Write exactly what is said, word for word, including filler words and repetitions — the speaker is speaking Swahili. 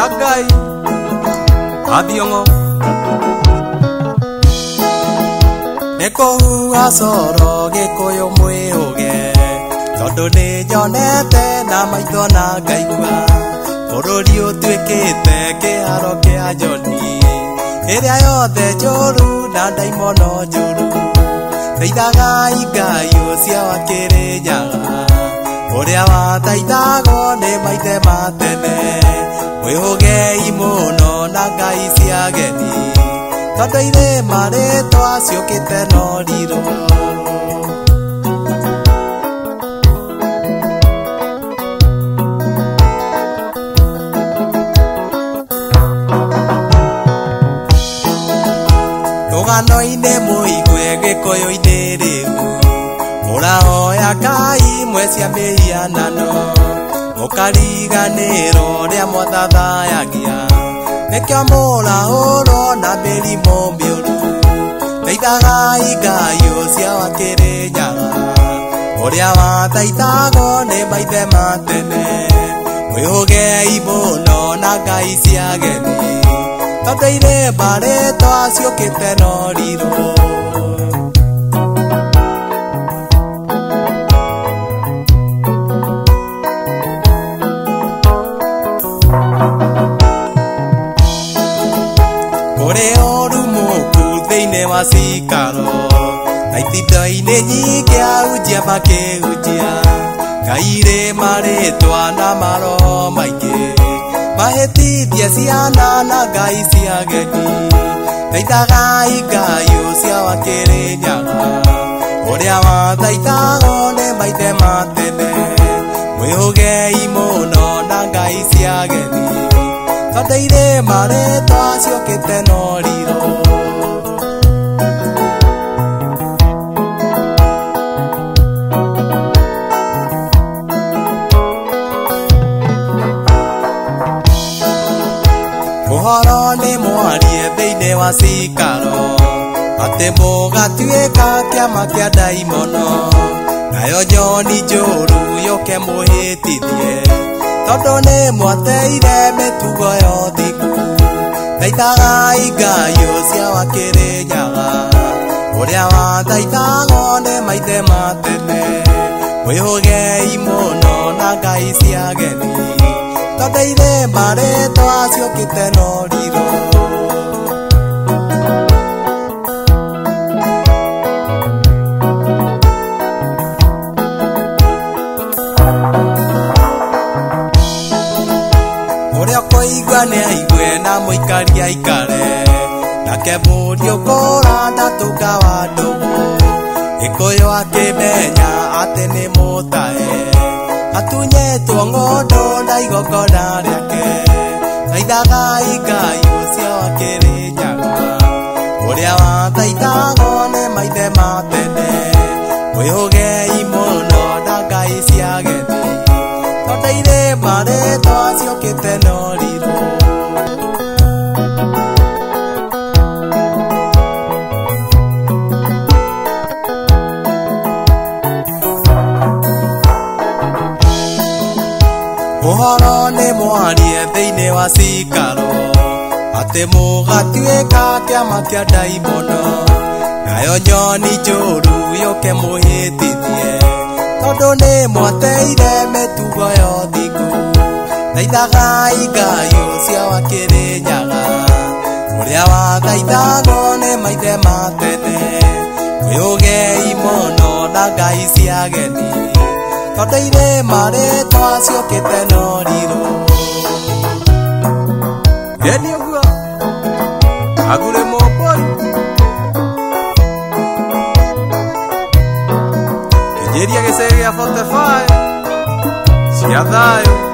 KIANGAI THIONG'O NINGUHUHA CORO Gkũyũ mwĩhũge tondũ nĩ nyonete na maitho na ngaigua bũrũri ũtuĩkĩte kĩharo kĩa njoni ĩrĩa yothe njũru na ndaimono njũru thaithagai Ngai ũcio wa Kĩrĩnyaga ũrĩa wathaithagwo nĩ maithe ma tene mwĩhũgei mũno na ngai cia ageni tondũ irĩma rĩtwa ciũkĩte na ũrirũ rũgano-inĩ mũigwe Gĩkũyũ-inĩ rĩu mũrahoya Ngai mwecia mĩhianano mũkariganĩrwo rĩa mwathathayagia nĩkĩo mũrahũrwo na mĩrimũ mĩũru thaithagai Ngai ũcio wa Kĩrĩnyaga ũrĩa wathaithagwo nĩ maithe ma tene mwĩhũgei mũno na ngai cia ageni tondũ irĩma rĩtwa ciũkĩte na ũrirũ kũrĩ ũru mũku thĩinĩ wa cikaro na itinda-inĩ nyingĩ ahunjia makĩhunjia Ngai irĩma rĩtwa na maroho maingĩ mahĩtithie ciana na ngai cia ageni thaithagai Ngai ũcio wa Kĩrĩnyaga ũrĩa wathaithagwo nĩ maithe ma tene mwĩhũgei mũno na ngai cia ageni tondũ irĩma rĩtwa ciũkĩte na ũrirũ ũhoro nĩ mwarie thĩinĩ wa cikaro atĩ mũgatuĩka kĩama kĩa ndaimono nayo nyoni njũru yũke mũhĩtithie tondũ nĩ mwateire mĩtugo ya ũthingu thaithagai Ngai ũcio wa Kĩrĩnyaga ũrĩa wathaithagwo nĩ maithe ma tene mwĩhũgei mũno na ngai cia ageni tondũ irĩma rĩtwa ciũkĩte na ũrirũ ũrĩa kũigua nĩ aigue na mũikari aikare nake mũriũkũra ndatũnga wa ndũgũ Gĩkũyũ akĩmenya atĩ nĩ mũtahe atunyĩtwo ng'ũndũ na igongona rĩake thaithagai Ngai ũcio wa Kĩrĩnyaga ũrĩa wathaithagwo nĩ maithe ma tene mwĩhũgei mũno na ngai cia ageni tondũ irĩma rĩtwa ciũkĩte na ũrirũ ũhoro nĩ mwarie thĩinĩ wa cikaro atĩ mũgatuĩka kĩama kĩa ndaimono nayo nyoni njũru yũke mũhĩtithie tondũ nĩ mwateire mĩtugo ya ũthingu thaithagai Ngai ũcio wa Kĩrĩnyaga ũrĩa wathaithagwo nĩ maithe ma tene mwĩhũgei mũno na ngai cia ageni tondũ irĩma rĩtwa ciũkĩte na ũrirũ yeni ũguo agure mũmbũri kĩnjĩria gĩcege gĩa forty-five cia thayũ